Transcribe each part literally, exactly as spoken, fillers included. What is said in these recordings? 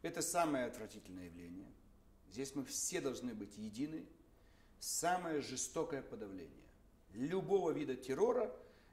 Это самое отвратительное явление. Здесь мы все должны быть едины. Самое жестокое подавление любого вида террора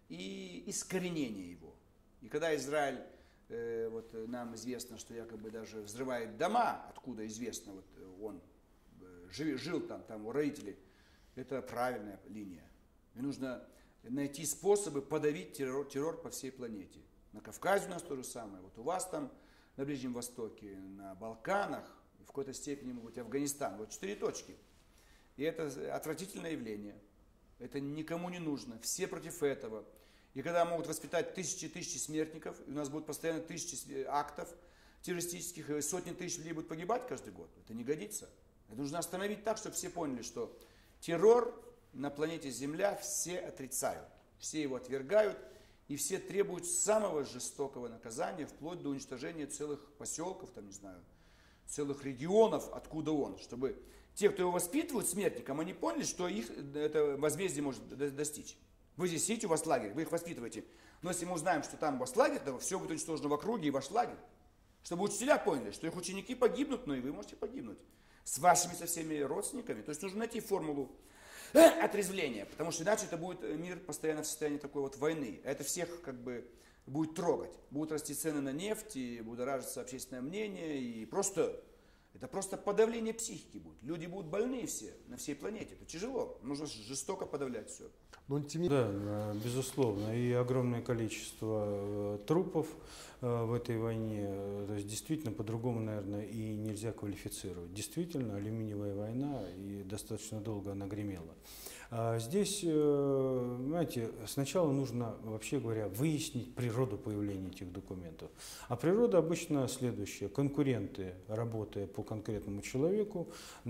и искоренение его. И когда Израиль, э, вот нам известно, что якобы даже взрывает дома, откуда известно, вот он жил, жил там, там его родители, это правильная линия. И нужно найти способы подавить террор, террор по всей планете. На Кавказе у нас то же самое, вот у вас там на Ближнем Востоке, на Балканах, в какой-то степени, может быть, Афганистан. Вот четыре точки. И это отвратительное явление. Это никому не нужно. Все против этого. И когда могут воспитать тысячи тысячи смертников, и у нас будут постоянно тысячи актов террористических, и сотни тысяч людей будут погибать каждый год, это не годится. Это нужно остановить так, чтобы все поняли, что террор на планете Земля все отрицают. Все его отвергают. И все требуют самого жестокого наказания, вплоть до уничтожения целых поселков, там, не знаю, целых регионов, откуда он. Чтобы те, кто его воспитывают смертникам, они поняли, что их это возмездие может достичь. Вы здесь сидите, у вас лагерь, вы их воспитываете. Но если мы узнаем, что там у вас лагерь, то все будет уничтожено в округе и ваш лагерь. Чтобы учителя поняли, что их ученики погибнут, но и вы можете погибнуть. С вашими со всеми родственниками. То есть нужно найти формулу отрезвления, потому что иначе это будет мир постоянно в состоянии такой вот войны. Это всех как бы будет трогать. Будут расти цены на нефть, и будоражится общественное мнение, и просто, это просто подавление психики будет. Люди будут больны все, на всей планете. Это тяжело, нужно жестоко подавлять все. Но тем... Да, безусловно, и огромное количество трупов в этой войне, то есть действительно по-другому, наверное, и нельзя квалифицировать. Действительно, алюминиевая война, и достаточно долго она гремела. А здесь, знаете, сначала нужно, вообще говоря, выяснить природу появления этих документов. А природа обычно следующая. Конкуренты, работая по конкретному человеку,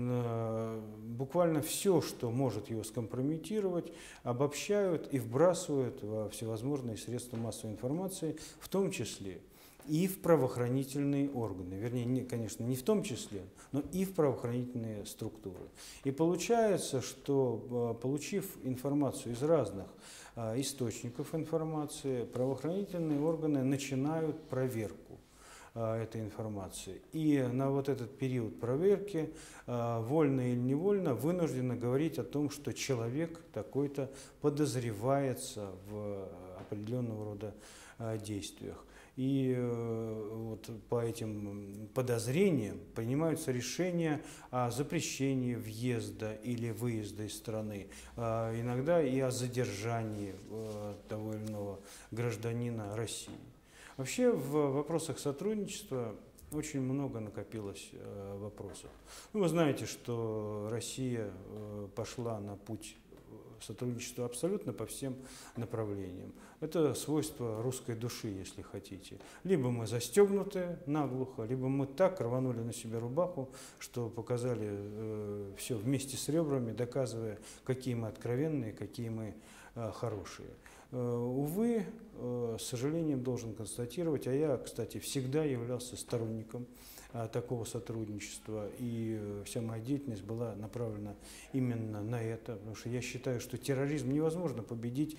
буквально все, что может его скомпрометировать, обобщают и вбрасывают во всевозможные средства массовой информации, в том числе и в правоохранительные органы. Вернее, не, конечно, не в том числе, но и в правоохранительные структуры. И получается, что, получив информацию из разных источников информации, правоохранительные органы начинают проверку этой информации. И на вот этот период проверки, вольно или невольно, вынуждены говорить о том, что человек такой-то подозревается в определенного рода действиях. И вот по этим подозрениям принимаются решения о запрещении въезда или выезда из страны, иногда и о задержании того или иного гражданина России. Вообще в вопросах сотрудничества очень много накопилось вопросов. Ну, вы знаете, что Россия пошла на путь сотрудничества абсолютно по всем направлениям. Это свойство русской души, если хотите. Либо мы застегнуты наглухо, либо мы так рванули на себе рубаху, что показали э, все вместе с ребрами, доказывая, какие мы откровенные, какие мы э, хорошие. Э, увы, э, с сожалением должен констатировать, а я, кстати, всегда являлся сторонником такого сотрудничества, и вся моя деятельность была направлена именно на это, потому что я считаю, что терроризм невозможно победить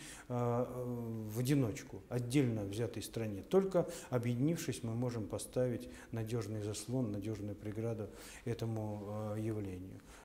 в одиночку, отдельно взятой стране. Только объединившись, мы можем поставить надежный заслон, надежную преграду этому явлению.